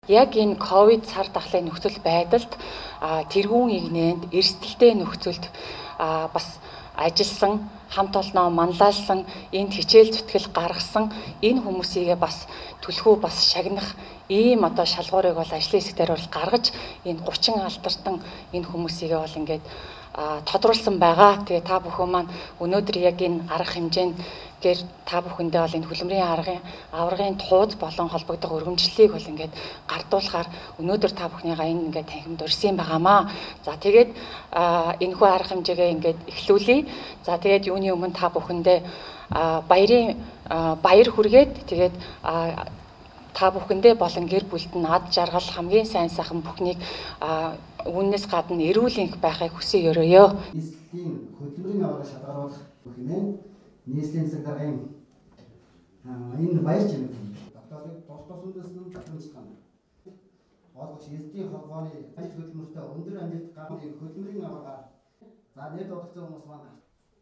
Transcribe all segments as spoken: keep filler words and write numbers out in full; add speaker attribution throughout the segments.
Speaker 1: яг энэ ковид цар тахлын нөхцөл байдалд тэргүүн игнэнд эрсдэлтэй нөхцөлд бас ажилласан, хамт олноо манлайлсан, энд хичээл зүтгэл гаргасан энэ хүмүүсийгээ бас түлхүү бас шагнах ийм одоо шалгуурыг бол ажлын хэсгээр бол гаргаж энэ гучин алдарсан энэ хүмүүсийгээ бол ингээд тодруулсан байгаа. Тэгээ та бүхэн маань өнөөдөр яг энэ арга хэмжээнд гэр та бүхэндээ бол энэ хөдөлмөрийн аргын аваргын тууз болон холбогдох өргөмжлөлийг бол ингээд гардуулахаар өнөөдөр та бүхнийгаа энэ ингээд танхимд урьсан байгаамаа. За тэгээд энэхүү арга хэмжээгээ ингээд эхлүүлье. За тэгээд юуны өмнө та бүхэндээ баярын баяр хүргээд тэгээд та бүхэндээ болон гэр бүлд нь ад жаргал хамгийн сайн сайхан бүхнийг үүнээс гадна эрүүл энх байхыг хүсье өрөөё.
Speaker 2: Нийслэлийн хөдөлмөрийн аварга шалгаруулах хэмээн нийслэлийн засаг даргын энэ баяр чимэг тогтоолыг тус тусандаас нь баталсан. Олгоч эсдийн холбооны ажил хөдөлмөртэй өндөр амжилт гаргах хөдөлмөрийн аварга за нэт тогтсон хүмүүс маань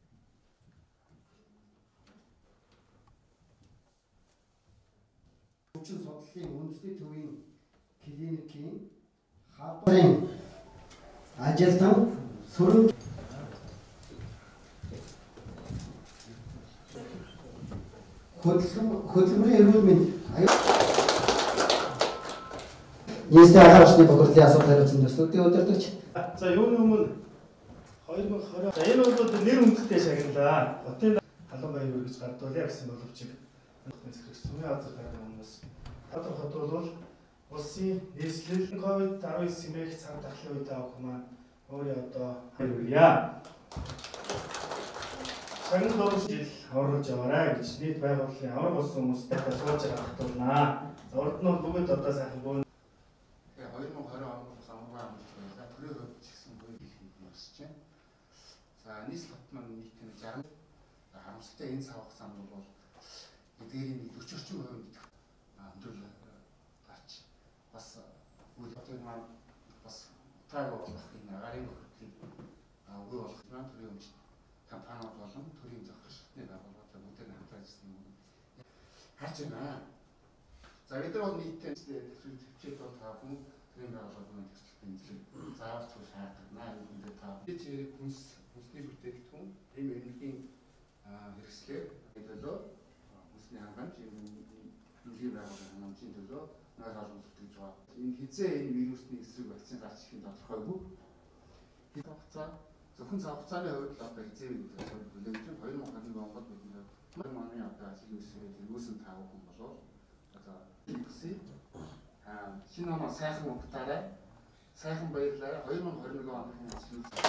Speaker 2: хүчин судлалын үндэсний төвийн клиникийн халдварын ажилтан сүрэн хөдөлмөрийн эрүүл мэнд нийслэлийн агаар усны бохирлын асуудал хариуцсан төслүүдийн удирдагч.
Speaker 3: За юуны өмнө хоёр мың и двадцать за энэ бол нэр хүндтэй шагналаа. Хотын халуун баяр үргэж гардуулъя гэсэн боловч Сумын азар гарагын хүмүүс Тадар хот бол улсын нийслэл ковид арван девять цар тахлын үед авах маань өөрөө одоо хоёръя. Шагнал дөрвөн жил орж яваарай гэж нийт байгууллагын авраг болсон хүмүүстэй сууж хатуулнаа. За урд нь бүгд одоо сайхан бөөн
Speaker 4: хоёр мың и двадцать оноос амраа амжилттай төрийн хувьд ч гэсэн гоё хэлхийд нэрсэж байна. За нийслэл хот маань нийт нь шаргал харамсалтай энэ савх сан бол эдгээрийн өчөрчм хувьд өндөр гарч бас үйл хотын маань бас траг болох энэ агарын хөртлийн үгүй болох маань төрийн өмч компаниуд болон төрийн зохиол шатны байгууллагууд бүгд хамтран ажилласан юм. Харж байна. За бид нар бол нийтдээ хичээл бол таа хүн төрийн байгууллагын төсөлтөнд нэлээд заавал зөв шаардлагатай үүндээ таа бид зэрэг хүнс хүнсний бүтээгдэхүүн ийм энергийн хэрэгслээр төлөө хүнсний хангамж энергийн байгууллагын хангамжийн төлөө нойр олон зүтгэж байгаа. Энэ хизээ энэ вирусны эсрэг вакцин гарч ирэх нь тодорхойгүй. Хэд хугацаа зөвхөн цаг хугацааны хувьд л одоо хизээ бүлэгдэж хоёр мың гаруй Монгол бидний манай одоо ажил үсрээд тэргүүсэн тав хүн болоо одоо ихсэн а шинэ оноо сайхан утгаарай сайхан баярлалаа. хоёр мың и двадцать оны ажил